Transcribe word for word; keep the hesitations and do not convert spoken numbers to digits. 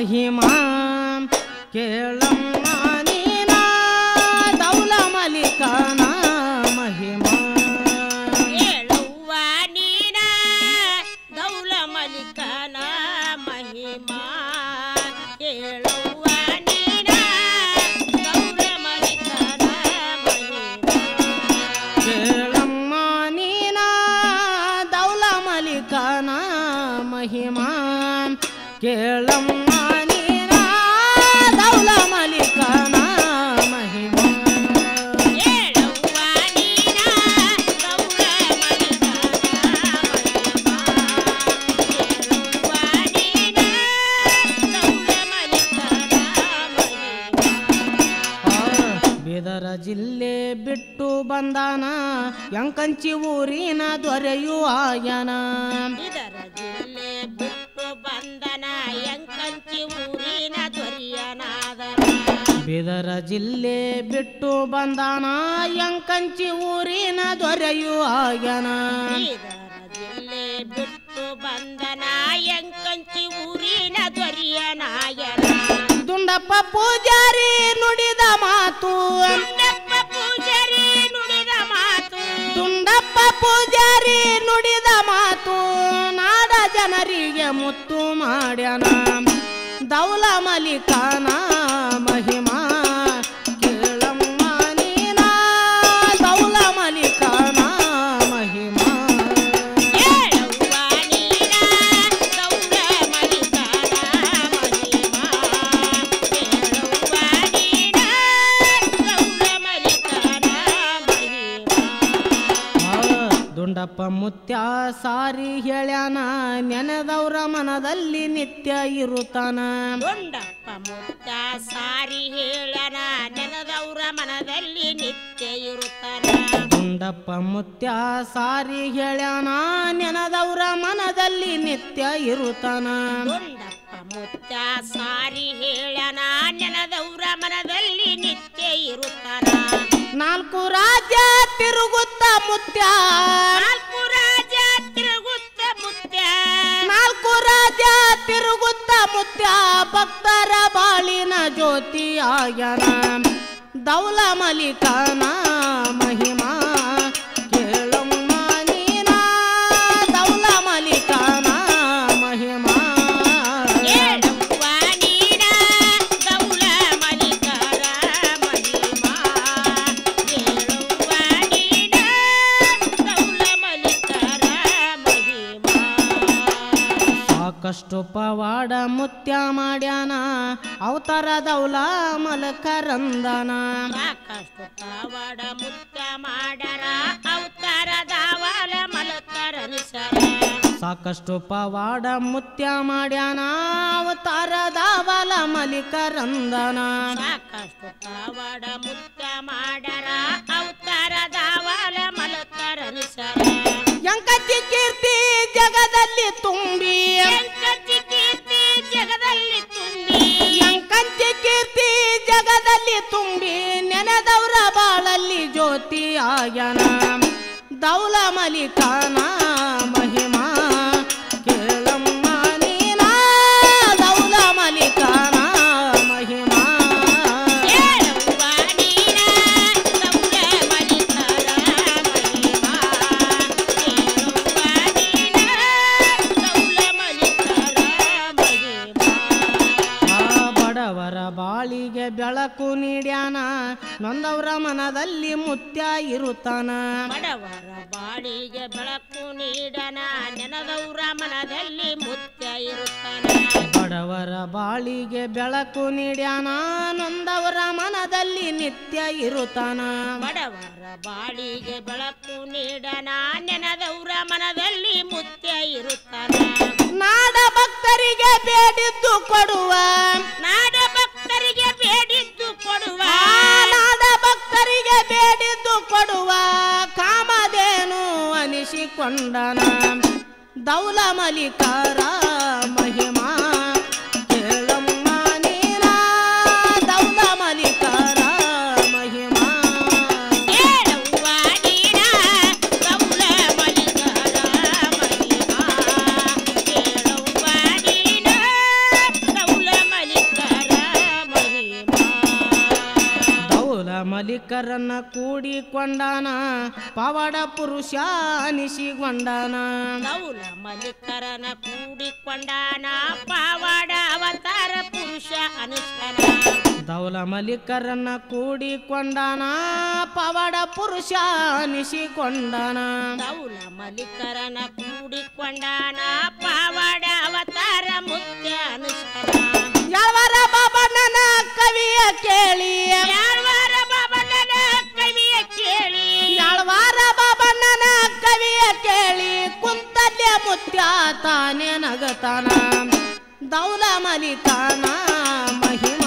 ಮಹಿಮಾ ಕೇಳಮ್ಮ ನೀನ ದೌಲ ಮಲಿಕನ ಮಹಿಮಾ ಹೇಳುವ ನೀನ ದೌಲ ಮಲಿಕನ ಮಹಿಮಾ ಹೇಳುವ ನೀನ ದೌಲ ಮಲಿಕನ ಮಹಿಮಾ ಕೇಳಮ್ಮ ನೀನ ದೌಲ ಮಲಿಕನ ಮಹಿಮಾ ಕೇಳಮ್ಮ ನೀನ ದೌಲ ಮಲಿಕನ ಮಹಿಮಾ ಹೇಳುವ ನೀನ ದೌಲ ಮಲಿಕನ ಮಹಿಮಾ ಹೇಳುವ ನೀನ ದೌಲ ಮಲಿಕನ ಮಹಿಮಾ ಬೀದರ ಜಿಲ್ಲೆ ಬಿಟ್ಟು ಬಂದಾನ ಯಂಕಂಚಿ ಊರಿನ ದೊರೆಯು ಆಯನ ಇದರ ಜಿಲ್ಲೆ ಬಿಟ್ಟು ಬಂದನ ಯಂಕಂಚಿ ಊರಿನ ದೊರೆಯನಾದನ ಬೀದರ ಜಿಲ್ಲೆ ಬಿಟ್ಟು ಬಂದಾನ ಯಂಕಂಚಿ ಊರಿನ ದೊರೆಯು ಆಗ್ಯಾನ ಇದರ ಜಿಲ್ಲೆ ಬಿಟ್ಟು ಬಂದನ ಯಂಕಂಚಿ ಊರಿನ ದೊರೆಯನಾಯನ ದುಂಡಪ್ಪ ಪೂಜಾರಿ ನುಡಿದ ಮಾತು ದುಂಡಪ್ಪ ಪೂಜಾರಿ ನುಡಿದ ಮಾತು ದುಂಡಪ್ಪ ಪೂಜಾರಿ ನುಡಿದ ಮಾತು ನಾಡ ಜನರಿಗೆ ಮುತ್ತು ಮಾಡ್ಯಾನ ದೌಲ ಮಲಿಕನ ಮಹಿಮಾ ಕೇಳಮ್ಮ ನೀನ ದೌಲ ಮಲಿಕನ ಮಹಿಮಾ ಹೇಳುವ ನೀನ ದೌಲ ಮಲಿಕನ ಮಹಿಮಾ ಹೇಳುವ ನೀನ ದೌಲ ಮಲಿಕನ ಮಹಿಮಾ ದುಂಡಪ್ಪ ಮುತ್ಯ ಸಾರಿ ಹೇಳ್ಯಾನ ನೆನೆದವ್ರ ಮನದಲ್ಲಿ ನಿತ್ಯ ಇರುತ್ತಾನ ದುಂಡಪ್ಪ ಮುತ್ತ ಸಾರಿ ಹೇಳನ ನೆನದವ್ರ ಮನದಲ್ಲಿ ನಿತ್ಯ ಇರುತ್ತಾನ ದುಂಡಪ್ಪ ಮುತ್ಯ ಸಾರಿ ಹೇಳ್ಯಾನ ನೆನೆದವ್ರ ಮನದಲ್ಲಿ ನಿತ್ಯ ಇರುತ್ತಾನ ದುಂಡಪ್ಪ ಮುತ್ತ ಸಾರಿ ಹೇಳನ ನೆನದವ್ರ ಮನದಲ್ಲಿ ನಿತ್ಯ ಇರುತ್ತಾನ ನಾಲ್ಕು ರಾಜ್ಯ ತಿರುಗುತ್ತ ಮುತ್ಯ ನಾಲ್ಕು ರಾಜ ತಿರುಗುತ್ತ ಮುತ್ಯ ನಾಲ್ಕು ರಾಜ್ಯ ತಿರುಗುತ್ತ ಮುತ್ಯ ಭಕ್ತರ ಬಾಳಿನ ಜ್ಯೋತಿ ಆಗ್ಯಾನ ದೌಲ ಮಲಿಕನ ಮಹಿಮಾ ಕೇಳಮ್ಮ ನೀನ ದೌಲ ಮಲಿಕನ ಮಹಿಮಾ ಹೇಳುವ ನೀನ ದೌಲ ಮಲಿಕನ ಮಹಿಮಾ ಹೇಳುವ ನೀನ ದೌಲ ಮಲಿಕನ ಮಹಿಮಾ ಸಾಕಷ್ಟು ಪವಾಡ ಮುತ್ಯ ಮಾಡ್ಯಾನ ಅವತಾರ ದೌಲ ಮಲಕರಂದನ ಸಾಕಷ್ಟು ಪವಾಡ ಮುತ್ಯ ಮಾಡರ ಅವತಾರ ದಾವಲ ಮಲಕರನಿಸರ ಸಾಕಷ್ಟು ಪವಾಡ ಮುತ್ಯ ಮಾಡ್ಯಾನ ಅವತಾರ ದಾವಲ ಮಲಿಕರಂದನ ಸಾಕಷ್ಟು ಪವಾಡ ಮುತ್ಯ ಮಾಡರ ಅವತಾರ ದಾವಲ ಮಲಕರನಿಸರ ಯಂಕಚ್ಚಿ ಕೀರ್ತಿ ಜಗದಲ್ಲಿ ತುಂಬಿ ಯಂಕಚ್ಚಿ ಕೀರ್ತಿ ಜಗದಲ್ಲಿ ತುಂಬಿ ಯಂಕಚ್ಚಿ ಕೀರ್ತಿ ಜಗದಲ್ಲಿ ತುಂಬಿ ನೆನೆದವ್ರ ಬಾಳಲ್ಲಿ ಜ್ಯೋತಿ ಆಗ್ಯಾನ ದೌಲ ಮಲಿಕನ ಮಹಿಮಾ ಕೇಳಮ್ಮ ನೀನ ದೌಲ ಮಲಿಕನ ಮಹಿಮಾ ಹೇಳುವ ನೀನ ದೌಲ ಮಲಿಕನ ಮಹಿಮಾ ಹೇಳುವ ನೀನ ದೌಲ ಮಲಿಕನ ಮಹಿಮಾ ಆ ಬಡವರ ಬಾಳಿಗೆ ಬೆಳಕು ನೀಡ್ಯಾನ ನೊಂದವ್ರ ಮನದಲ್ಲಿ ಮುತ್ಯ ಇರುತ್ತಾನ ಬಡವರ ಬಾಳಿಗೆ ಬೆಳಕು ನೀಡನ ನೆನದವ್ರ ಮನದಲ್ಲಿ ಮುತ್ಯ ಇರುತ್ತಾನ ಬಡವರ ಬಾಳಿಗೆ ಬೆಳಕು ನೀಡ್ಯಾನ ನೊಂದವರ ಮನದಲ್ಲಿ ನಿತ್ಯ ಇರುತ್ತಾನ ಬಡವರ ಬಾಳಿಗೆ ಬೆಳಕು ನೀಡನ ನೆನದವ್ರ ಮನದಲ್ಲಿ ಮುತ್ಯ ಇರುತ್ತಾನ ನಾಡ ಭಕ್ತರಿಗೆ ಬೇಡಿದ್ದು ಕೊಡುವ ನಾಡ ಭಕ್ತರಿಗೆ ಬೇಡಿದ್ದು ಕೊಡುವ ಆ ನಾಡ ಭಕ್ತರಿಗೆ ಬೇಡಿದ್ದು ಕೊಡುವ ಕಾಮಧೇನು ಅನಿಸಿಕೊಂಡನ ದೌಲ ಮಲಿಕರ ಮಹಿಮಾ ಕೇಳಮ್ಮ ನೀನ ದೌಲ ಮಲಿಕರ ಮಹಿಮಾ ಹೇಳುವ ನೀನ ದೌಲ ಮಲಿಕರ ಮಹಿಮಾ ಹೇಳುವ ನೀನ ದೌಲ ಕೂಡಿಕೊಂಡಾನ ಪವಾಡ ಪುರುಷ ಅನಿಸಿಕೊಂಡಾನ ದೌಲ ಮಲಿಕರನ ಕೂಡಿಕೊಂಡಾನ ಪಾವಾಡ ಅವತಾರ ಪುರುಷ ಅನುಷ್ಠಾನ ದೌಲ ಮಲಿಕರನ್ನ ಕೂಡಿಕೊಂಡಾನ ಪವಾಡ ಪುರುಷ ಅನಿಸಿಕೊಂಡಾನ ದೌಲ ಮಲಿಕರನ ಕೂಡಿಕೊಂಡಾನ ಪಾವಾಡ ಅವತಾರ ಮುಖ್ಯ ಅನುಷ್ಠಾನ ಯಾವರ ಬಾಬಣ್ಣನ ಕವಿಯ ಕೇಳಿ ಯಾರ್ವಾರ ಬಾಬಣ್ಣನ ಕವಿಯ ಕೇಳಿ ಯಾಳ್ವಾರ ಬಾಬಣ್ಣನ ಕವಿಯ ಕೇಳಿ ಕುಂತಲ್ಯ ಮುತ್ಯ ತಾನೇ ನಗತಾನ ದೌಲ ಮಲಿಕಾನ ಮಹಿಮ